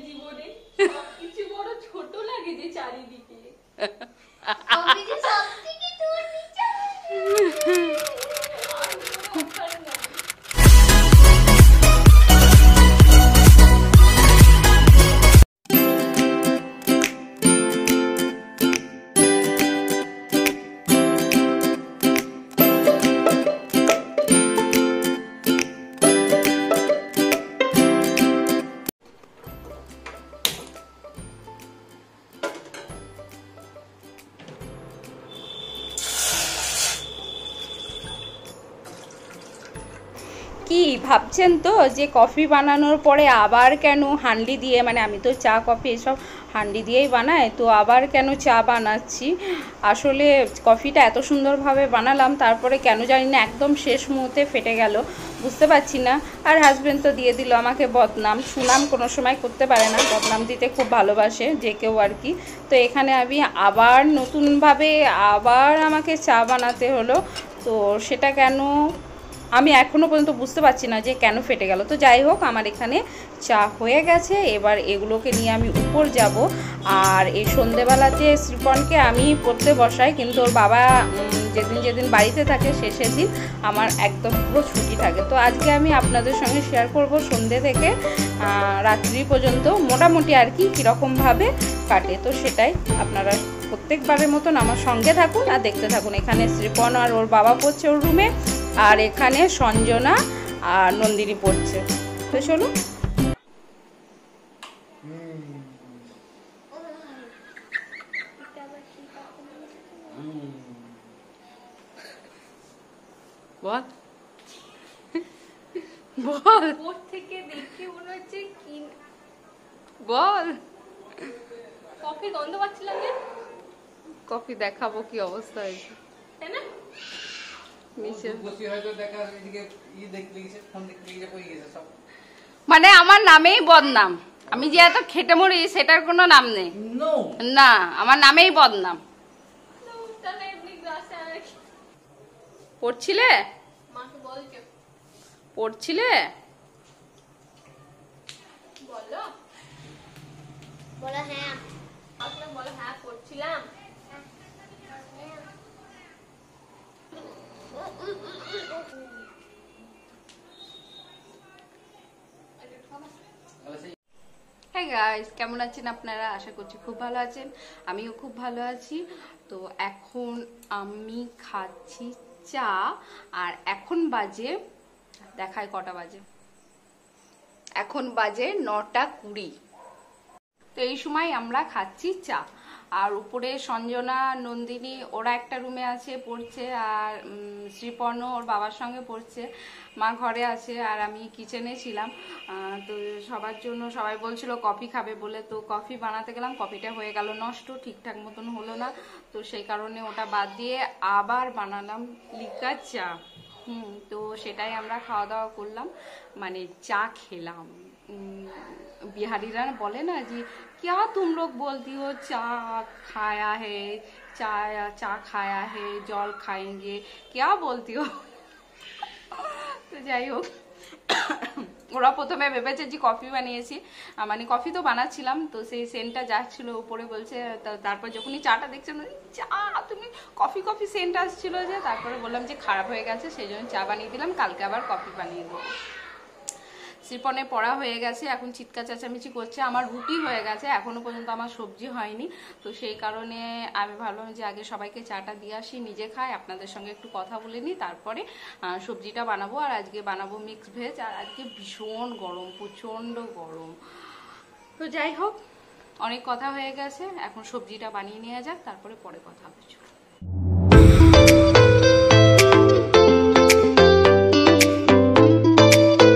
জীবনে কিছু বড় ছোট লাগে যে চারিদিকে। আমি যে সবথেকে দূর নিচে কি ভাবছেন তো যে কফি বানানোর পরে আবার কেন হান্ডি দিয়ে, মানে আমি তো চা কফি এসব হান্ডি দিয়েই বানাই, তো আবার কেন চা বানাচ্ছি। আসলে কফিটা এত সুন্দরভাবে বানালাম, তারপরে কেন জানি না একদম শেষ মুহূর্তে ফেটে গেল, বুঝতে পারছি না। আর হাজব্যান্ড তো দিয়ে দিল আমাকে বদনাম। সুনাম কোনো সময় করতে পারে না, বদনাম দিতে খুব ভালোবাসে যে কেউ আর কি। তো এখানে আমি আবার নতুনভাবে আবার আমাকে চা বানাতে হলো। তো সেটা কেন আমি এখনও পর্যন্ত বুঝতে পারছি না যে কেন ফেটে গেল। তো যাই হোক, আমার এখানে চা হয়ে গেছে। এবার এগুলোকে নিয়ে আমি উপর যাব। আর এই সন্ধেবেলাতে শ্রীপনকে আমি পড়তে বসাই, কিন্তু ওর বাবা যেদিন যেদিন বাড়িতে থাকে সেদিন আমার একদম পুরো ছুটি থাকে। তো আজকে আমি আপনাদের সঙ্গে শেয়ার করব সন্ধে থেকে রাত্রি পর্যন্ত মোটামুটি আর কি কীরকমভাবে কাটে। তো সেটাই আপনারা প্রত্যেকবারের মতন আমার সঙ্গে থাকুন আর দেখতে থাকুন। এখানে শ্রীপন আর ওর বাবা পড়ছে ওর রুমে, আর এখানে সঞ্জনা আর নন্দিনী পড়ছে। তো চলো। বল বল, উপর থেকে দেখে মনে হচ্ছে কি বল। কফি গন্ধ পাচ্ছিলাম যে, কফি দেখাবো কি অবস্থা হয়েছে, তাই না? মানে আমার নামেই বদনাম, আমি যে এত খেটে মরি সেটার কোনো নাম নেই না, আমার নামেই বদনাম। পড়ছিলে মাকে বলছো, পড়ছিলে বলো বলো হ্যাঁ আসলে বলো হ্যাঁ পড়ছিলাম। হ্যাঁ গাইস, কেমন আছেন আপনারা? আশা করছি খুব ভালো আছেন, আমিও খুব ভালো আছি। তো এখন আমি খাচ্ছি চা, আর এখন বাজে, দেখায় কটা বাজে, এখন বাজে 9:20। তো এই সময় আমরা খাচ্ছি চা। আর উপরে সঞ্জনা নন্দিনী ওরা একটা রুমে আছে পড়ছে, আর শ্রীপর্ণ ওর বাবার সঙ্গে পড়ছে, মা ঘরে আছে, আর আমি কিচেনে ছিলাম। তো সবার জন্য সবাই বলছিল কফি খাবে বলে, তো কফি বানাতে গেলাম, কফিটা হয়ে গেল নষ্ট, ঠিকঠাক মতন হলো না। তো সেই কারণে ওটা বাদ দিয়ে আবার বানালাম লিকা চা। তো সেটাই আমরা খাওয়া দাওয়া করলাম, মানে চা খেলাম। बिहारीरा बोले ना जी क्या तुम लोग बोलती हो, चा खाया है, चा खाया है, जल खाएंगे, क्या बोलती हो। तो যাই হোক, ওরা প্রথমে ভেবেছে যে কফি বানিয়েছি, মানে কফি তো বানাচ্ছিলাম, তো সেই সেন্টটা যাচ্ছিল উপরে বলছে। তারপর যখনই চাটা দেখছেন, চা তুমি কফি কফি সেন্ট আসছিল যে, তারপরে বললাম যে খারাপ হয়ে গেছে, সেই জন্য চা বানিয়ে দিলাম, কালকে আবার কফি বানিয়ে দেবো। শ্রীপনে পড়া হয়ে গেছে, এখন চিৎকার চেঁচামেচি করছে। আমার রুটি হয়ে গেছে, এখনো পর্যন্ত আমার সবজি হয়নি। তো সেই কারণে আমি ভাবলাম যে আগে সবাইকে চাটা দিয়ে আসি, নিজে খাই, আপনাদের সঙ্গে একটু কথা বলে নিই, তারপরে সবজিটা বানাবো। আর আজকে বানাবো মিক্স ভেজ, আর আজকে ভীষণ গরম, প্রচণ্ড গরম। তো যাই হোক, অনেক কথা হয়ে গেছে, এখন সবজিটা বানিয়ে নেওয়া যাক, তারপরে পরে কথা হবে।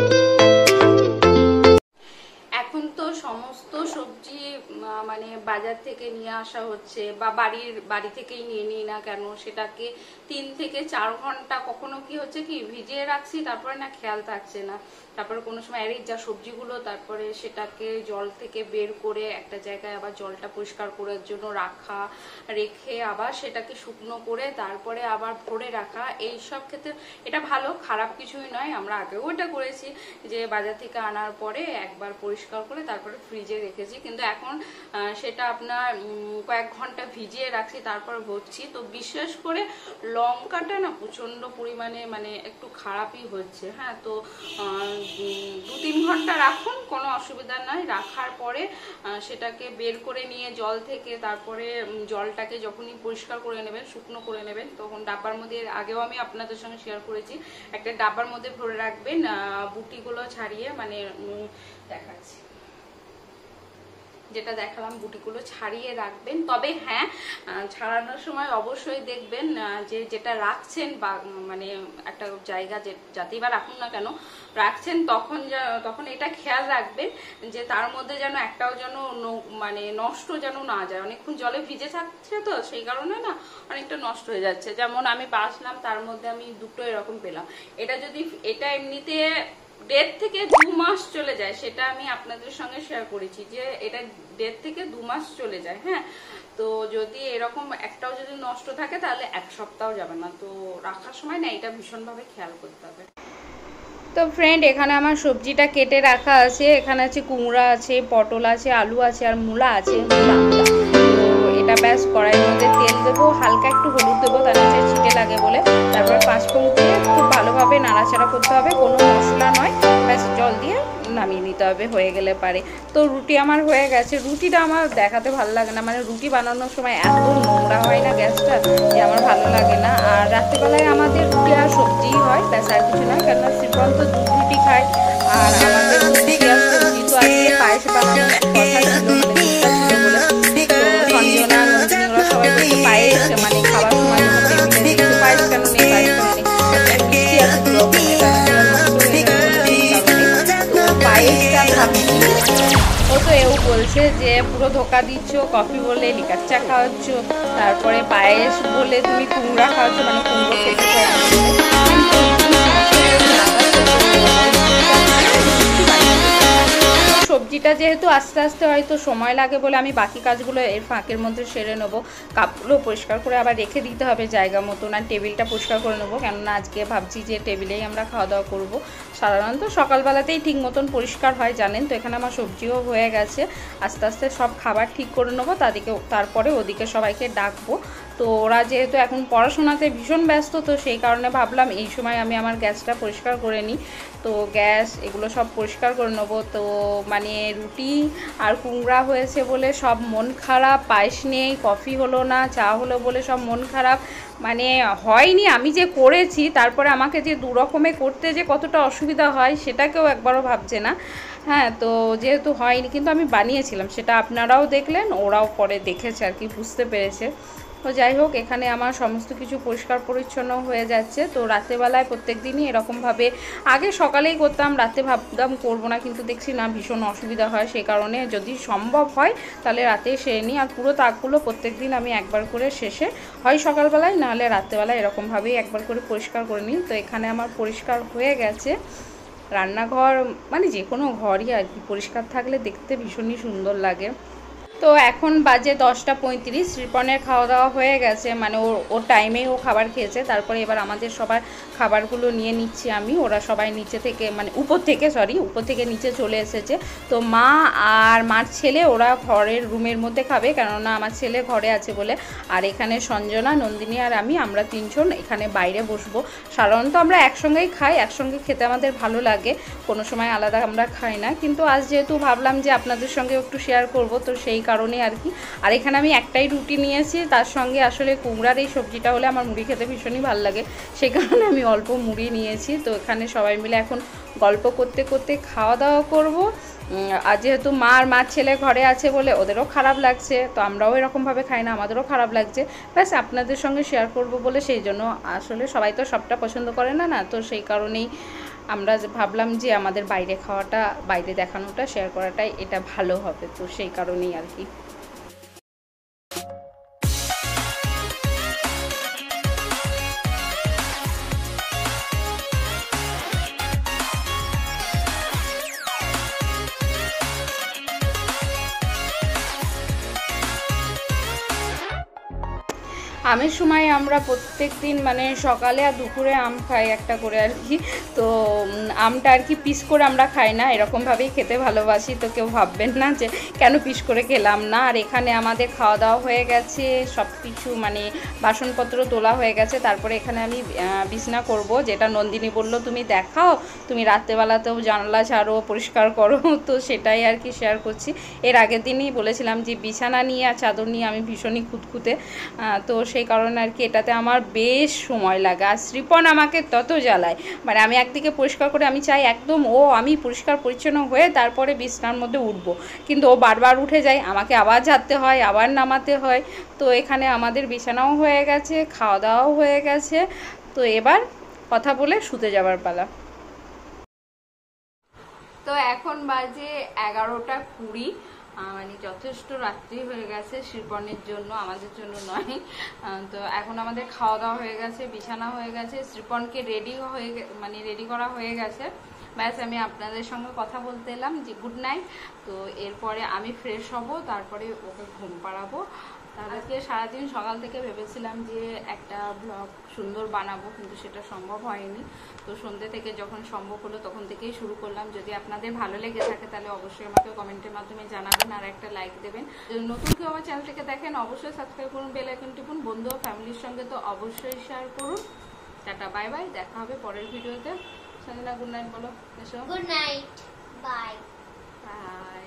সমস্ত সবজি মানে বাজার থেকে নিয়ে আসা হচ্ছে বা বাড়ি থেকেই নিয়ে নিই না কেন, সেটাকে 3 থেকে 4 ঘন্টা কখনো কি হচ্ছে কি ভিজিয়ে রাখছি, তারপরে না খেয়াল থাকছে না, তারপরে কোনো সময় এর যা সবজিগুলো তারপরে সেটাকে জল থেকে বের করে একটা জায়গায় আবার জলটা পরিষ্কার করার জন্য রেখে আবার সেটাকে শুকনো করে তারপরে আবার ভরে রাখা, এই সব ক্ষেত্রে এটা ভালো, খারাপ কিছুই নয়। আমরা আগেও এটা করেছি যে বাজার থেকে আনার পরে একবার পরিষ্কার করে তারপরে ফ্রিজে রেখেছি, কিন্তু এখন সেটা আপনার কয়েক ঘন্টা ভিজিয়ে রাখছি তারপর ভরছি। তো বিশেষ করে লঙ্কাটা না প্রচন্ড পরিমাণে মানে একটু খারাপই হচ্ছে। হ্যাঁ, তো 2-3 ঘন্টা রাখুন, কোনো অসুবিধা নয়। রাখার পরে সেটাকে বের করে নিয়ে জল থেকে তারপরে জলটাকে যখনই পরিষ্কার করে নেবেন, শুকনো করে নেবেন, তখন ডাব্বার মধ্যে, আগেও আমি আপনাদের সঙ্গে শেয়ার করেছি, একটা ডাব্বার মধ্যে ভরে রাখবেন বুটিগুলো ছাড়িয়ে, মানে দেখাচ্ছি যেটা দেখালাম, বুটিগুলো ছাড়িয়ে রাখবেন। তবে হ্যাঁ, ছাড়ানোর সময় অবশ্যই দেখবেন যে যেটা রাখছেন বা মানে একটা জায়গা যাতেই বা রাখুন না কেন রাখছেন, তখন এটা খেয়াল রাখবেন যে তার মধ্যে যেন একটাও যেন মানে নষ্ট যেন না যায়। অনেকক্ষণ জলে ভিজে থাকছে তো সেই কারণে না অনেকটা নষ্ট হয়ে যাচ্ছে। যেমন আমি বাছলাম, তার মধ্যে আমি দুটো এরকম পেলাম। এটা এমনিতে 1.5 থেকে 2 মাস চলে যায়, সেটা আমি আপনাদের সঙ্গে শেয়ার করেছি যে এটা 1.5 থেকে 2 মাস চলে যায়। হ্যাঁ, তো যদি এরকম একটাও যদি নষ্ট থাকে তাহলে 1 সপ্তাহ যাবে না। তো রাখার সময় না এটা ভীষণভাবে খেয়াল করতে হবে। তো ফ্রেন্ড, এখানে আমার সবজিটা কেটে রাখা আছে। এখানে আছে কুমড়া আছে, পটল আছে, আলু আছে আর মূলা আছে। তো এটা ব্যাস কড়াইয়ের মধ্যে তেল দেবো, হালকা একটু হলুদ দেবো, তার নিচে ছিটে লাগে বলে, তারপর 5 ফোড়ন দিয়ে খুব ভালোভাবে নাড়াচাড়া করতে হবে, কোনো মশলা নয়, ব্যাস জল দিয়ে নামিয়ে নিতে হবে, হয়ে গেলে পারে। তো রুটি আমার হয়ে গেছে। রুটিটা আমার দেখাতে ভালো লাগে না, মানে রুটি বানানোর সময় এত নোংরা হয় না গ্যাসটা, যে আমার ভালো লাগে না। আর রাত্রিবেলায় আমাদের রুটি আর সবজিই হয়, ব্যাস আর কিছু না, কেননা শ্রীপন্ত তো 2 রুটি খায় আর আমাদের রুটি আর সবজি। তো আজকে পায়েস বানানোর কথা ছিল, মানে ছিল বলে, তো সঞ্জনা নন্দিনী ওরা সবাই বলছে পায়েস মানে খাবার সময় টেবিলে একটু পায়েস কেন নেই, পায়েস কেন নেই, মিষ্টি আছে 2 রকমের, পায়েসটা ভাবছি। ও তো এও বলছে যে পুরো ধোকা দিচ্ছ, কফি বলে লিকার চা খাওয়াচ্ছ, তারপরে পায়েস বলে তুমি কুমড়া খাওয়াচ্ছ, মানে কুমড়ো খেতে চাই। সবজিটা যেহেতু আস্তে আস্তে হয়তো সময় লাগে বলে আমি বাকি কাজগুলো এর ফাঁকের মধ্যে সেরে নেবো। কাপগুলো পরিষ্কার করে আবার রেখে দিতে হবে জায়গা মতন, আর টেবিলটা পরিষ্কার করে নেবো, কেননা আজকে ভাবছি যে টেবিলেই আমরা খাওয়া দাওয়া করবো। সাধারণত সকালবেলাতেই ঠিক মতন পরিষ্কার হয় জানেন। তো এখানে আমার সবজিও হয়ে গেছে, আস্তে আস্তে সব খাবার ঠিক করে নেবো, তারপরে ওদিকে সবাইকে ডাকবো। তো ওরা যেহেতু এখন পড়াশোনাতে ভীষণ ব্যস্ত, তো সেই কারণে ভাবলাম এই সময় আমি আমার গ্যাসটা পরিষ্কার করে নিই। তো গ্যাস এগুলো সব পরিষ্কার করে নেবো। তো মানে রুটি আর কুমড়া হয়েছে বলে সব মন খারাপ, পায়েস নেই, কফি হলো না, চা হলো বলে সব মন খারাপ, মানে হয়নি। আমি যে করেছি তারপরে আমাকে যে 2 রকমে করতে যে কতটা অসুবিধা হয় সেটা কেউ একবারও ভাবছে না। হ্যাঁ, তো যেহেতু হয়নি, কিন্তু আমি বানিয়েছিলাম, সেটা আপনারাও দেখলেন, ওরাও পরে দেখেছে আর কি, বুঝতে পেরেছে। তো যাই হোক, এখানে আমার সমস্ত কিছু পরিষ্কার পরিচ্ছন্ন হয়ে যাচ্ছে। তো রাতেবেলায় প্রত্যেক দিনই এরকমভাবে, আগে সকালেই করতাম, রাতে ভাবতাম করবো না, কিন্তু দেখছি না ভীষণ অসুবিধা হয়, সেই কারণে যদি সম্ভব হয় তাহলে রাতে সেরে নিই। আর পুরো তাকগুলো প্রত্যেক দিন আমি একবার করে শেষে হয় সকালবেলায়, নাহলে রাত্রেবেলায় এরকমভাবেই একবার করে পরিষ্কার করে নিই। তো এখানে আমার পরিষ্কার হয়ে গেছে। রান্নাঘর মানে যে কোনো ঘরই আর কি পরিষ্কার থাকলে দেখতে ভীষণই সুন্দর লাগে। তো এখন বাজে 10:35। শ্রীপনের খাওয়া দাওয়া হয়ে গেছে, মানে ওর টাইমেই ও খাবার খেয়েছে। তারপরে এবার আমাদের সবার খাবারগুলো নিয়ে নিচ্ছি আমি। ওরা সবাই নিচে থেকে মানে উপর থেকে নিচে চলে এসেছে। তো মা আর মার ছেলে ওরা ঘরের রুমের মধ্যে খাবে, কেননা আমার ছেলে ঘরে আছে বলে। আর এখানে সঞ্জনা, নন্দিনী আর আমরা 3 জন এখানে বাইরে বসবো। সাধারণত আমরা একসঙ্গেই খাই, একসঙ্গে খেতে আমাদের ভালো লাগে, কোনো সময় আলাদা আমরা খাই না। কিন্তু আজ যেহেতু ভাবলাম যে আপনাদের সঙ্গে একটু শেয়ার করব, তো সেই কারণে আর কি। আর এখানে আমি একটাই রুটি নিয়েছি, তার সঙ্গে আসলে কুমড়ার এই সবজিটা হলে আমার মুড়ি খেতে ভীষণই ভালো লাগে, সেই কারণে আমি অল্প মুড়ি নিয়েছি। তো এখানে সবাই মিলে এখন গল্প করতে করতে খাওয়া দাওয়া করব। আর যেহেতু মা আর মার ছেলে ঘরে আছে বলে ওদেরও খারাপ লাগছে, তো আমরাও এরকমভাবে খাই না, আমাদেরও খারাপ লাগছে, ব্যাস আপনাদের সঙ্গে শেয়ার করব বলে, সেই জন্য। আসলে সবাই তো সবটা পছন্দ করে না, তো সেই কারণেই আমরা ভাবলাম যে আমাদের বাইরে খাওয়াটা, বাইরে দেখানোটা, শেয়ার করাটাই এটা ভালো হবে, তো সেই কারণেই আর কি। আমের সময় আমরা প্রত্যেক দিন মানে সকালে আর দুপুরে আম খাই একটা করে আর কি। তো আমটা আর কি পিস করে আমরা খাই না, এরকমভাবেই খেতে ভালোবাসি। তো কেউ ভাববেন না যে কেন পিস করে খেলাম না। আর এখানে আমাদের খাওয়া দাওয়া হয়ে গেছে, সব কিছু মানে বাসনপত্র তোলা হয়ে গেছে। তারপরে এখানে আমি বিছনা করব, যেটা নন্দিনী বলল তুমি দেখাও, তুমি রাত্রেবেলাতেও জানলা ঝাড়ো পরিষ্কার করো। তো সেটাই আর কি শেয়ার করছি। এর আগের দিনই বলেছিলাম যে বিছানা নিয়ে আর চাদর নিয়ে আমি ভীষণই খুঁতখুঁতে, তো সেই কারণে আর কি এটাতে আমার বেশ সময় লাগে। আর শ্রীপন আমাকে তত জ্বালায়, মানে আমি একদিকে পরিষ্কার করে আমি চাই একদম আমি পরিষ্কার পরিচ্ছন্ন হয়ে তারপরে বিছনার মধ্যে উঠবো, কিন্তু ও বারবার উঠে যায়, আমাকে আবার ঝাড়তে হয়, আবার নামাতে হয়। তো এখানে আমাদের বিছানাও হয়ে গেছে, খাওয়া দাওয়াও হয়ে গেছে। তো এবার কথা বলে শুতে যাবার পালা। তো এখন বাজে 11:20, মানে যথেষ্ট রাত্রি হয়ে গেছে শ্রীপনের জন্য, আমাদের জন্য নয়। তো এখন আমাদের খাওয়া দাওয়া হয়ে গেছে, বিছানা হয়ে গেছে, শ্রীপনকে রেডি করা হয়ে গেছে। ব্যাস আমি আপনাদের সঙ্গে কথা বলতে এলাম যে গুড নাইট। তো এরপরে আমি ফ্রেশ হব, তারপরে ওকে ঘুম পাড়াবো। আজকে সারাদিন সকাল থেকে ভেবেছিলাম যে একটা ব্লগ সুন্দর বানাবো, কিন্তু সেটা সম্ভব হয়নি। তো সন্ধ্যে থেকে যখন সম্ভব হলো তখন থেকেই শুরু করলাম। যদি আপনাদের ভালো লেগে থাকে তাহলে অবশ্যই আমাকে কমেন্টের মাধ্যমে জানাবেন, আর একটা লাইক দেবেন। যদি নতুন কেউ আমার চ্যানেল থেকে দেখেন অবশ্যই সাবস্ক্রাইব করুন, বেল আইকন টিপুন। বন্ধু ও ফ্যামিলির সঙ্গে তো অবশ্যই শেয়ার করুন। টাটা বাই বাই, দেখা হবে পরের ভিডিওতে। সঞ্জনা গুড নাইট বলো, এসো। Good night, bye. বাই।